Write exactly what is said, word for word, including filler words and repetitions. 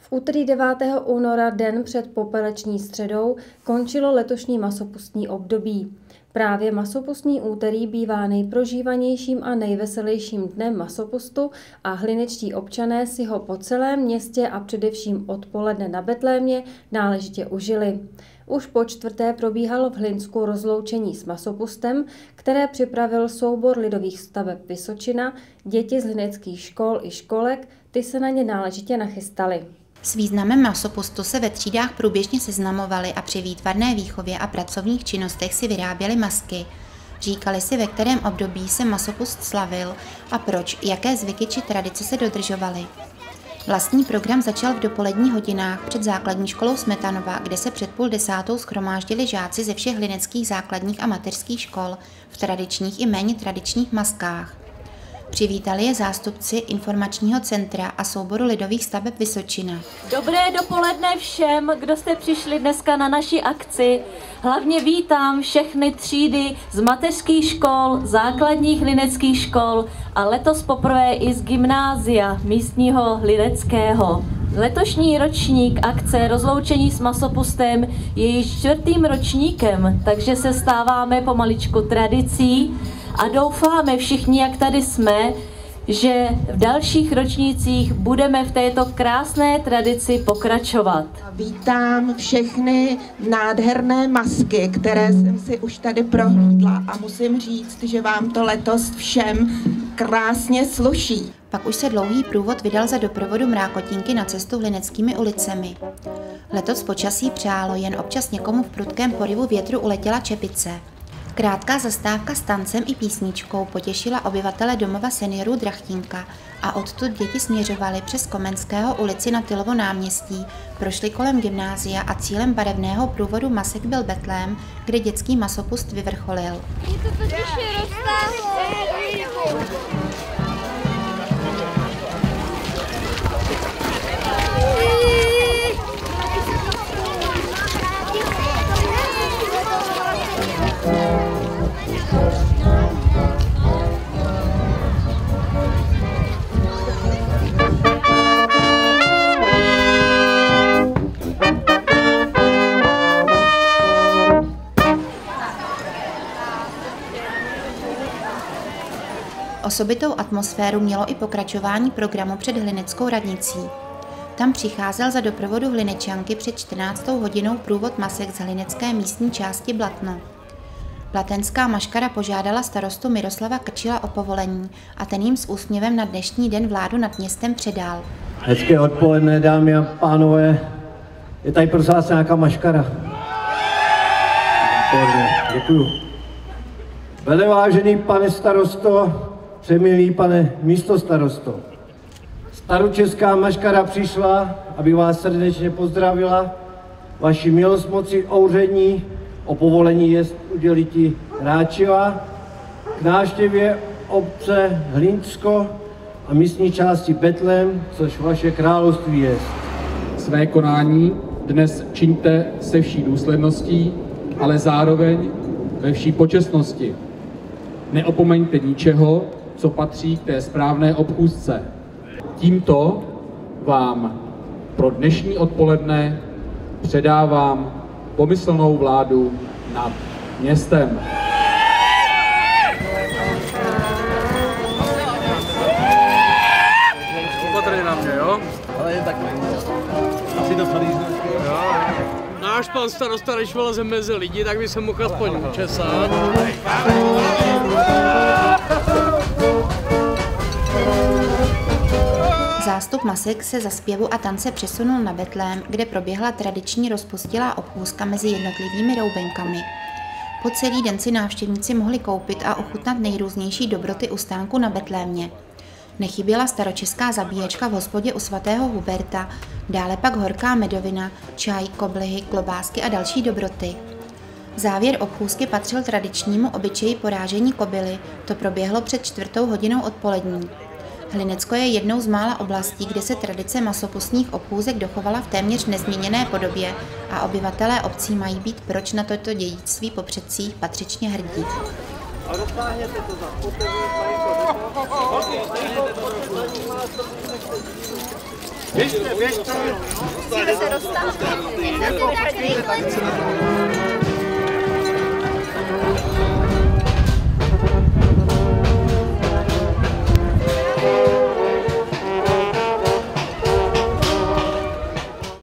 V úterý devátého února, den před popeleční středou, končilo letošní masopustní období. Právě masopustní úterý bývá nejprožívanějším a nejveselějším dnem masopustu a hlinečtí občané si ho po celém městě a především odpoledne na Betlémě náležitě užili. Už po čtvrté probíhalo v Hlinsku rozloučení s masopustem, které připravil soubor lidových staveb Vysočina, děti z hlineckých škol i školek, ty se na ně náležitě nachystaly. S významem masopustu se ve třídách průběžně seznamovali a při výtvarné výchově a pracovních činnostech si vyráběli masky. Říkali si, ve kterém období se masopust slavil a proč, jaké zvyky či tradice se dodržovaly. Vlastní program začal v dopoledních hodinách před základní školou Smetanova, kde se před půl desátou shromáždili žáci ze všech hlineckých základních a mateřských škol v tradičních i méně tradičních maskách. Přivítali je zástupci informačního centra a souboru lidových staveb Vysočina. Dobré dopoledne všem, kdo jste přišli dneska na naši akci. Hlavně vítám všechny třídy z mateřských škol, základních hlineckých škol a letos poprvé i z gymnázia místního hlineckého. Letošní ročník akce rozloučení s masopustem je již čtvrtým ročníkem, takže se stáváme pomaličku tradicí a doufáme všichni, jak tady jsme, že v dalších ročnících budeme v této krásné tradici pokračovat. Vítám všechny nádherné masky, které jsem si už tady prohlídla a musím říct, že vám to letos všem krásně sluší. Pak už se dlouhý průvod vydal za doprovodu mrákotínky na cestu hlineckými ulicemi. Letos počasí přálo, jen občas někomu v prudkém poryvu větru uletěla čepice. Krátká zastávka s tancem i písničkou potěšila obyvatele domova seniorů Drachtínka a odtud děti směřovaly přes Komenského ulici na Tylovo náměstí, prošli kolem gymnázia a cílem barevného průvodu masek byl Betlém, kde dětský masopust vyvrcholil. Osobitou atmosféru mělo i pokračování programu před hlineckou radnicí. Tam přicházel za doprovodu Hlinečanky před čtrnáctou hodinou průvod masek z hlinecké místní části Blatno. Blatenská maškara požádala starostu Miroslava Krčila o povolení a ten jim s úsměvem na dnešní den vládu nad městem předal. Hezké odpoledne, dámy a pánové. Je tady prosím vás nějaká maškara? Odpoledne, děkuju. Velevážený pane starosto, přemilý pane místostarosto. Staročeská maškara přišla, aby vás srdečně pozdravila. Vaši milostmoci ouřední o povolení jest uděliti ráčiva k návštěvě obce Hlinsko a místní části Betlém, což vaše království jest. Své konání dnes čiňte se vší důsledností, ale zároveň ve vší počestnosti. Neopomeňte ničeho, co patří k té správné obchůzce. Tímto vám pro dnešní odpoledne předávám pomyslnou vládu nad městem. Opatrně na mě, jo? Ale je tak asi to tady jo. Náš pan starosta, když vyleze mezi lidi, tak by se mohl aspoň učesat. Zástup masek se za zpěvu a tance přesunul na Betlém, kde proběhla tradiční rozpustilá obchůzka mezi jednotlivými roubenkami. Po celý den si návštěvníci mohli koupit a ochutnat nejrůznější dobroty u stánku na Betlémě. Nechyběla staročeská zabíječka v hospodě u svatého Huberta, dále pak horká medovina, čaj, koblihy, klobásky a další dobroty. Závěr obchůzky patřil tradičnímu obyčeji porážení kobily, to proběhlo před čtvrtou hodinou odpolední. Hlinecko je jednou z mála oblastí, kde se tradice masopustních obchůzek dochovala v téměř nezměněné podobě a obyvatelé obcí mají být proč na toto dědictví po předcích patřičně hrdí. A dotáhněte to za potřebu, Běžte, běžte. Musíme se roztáhnout.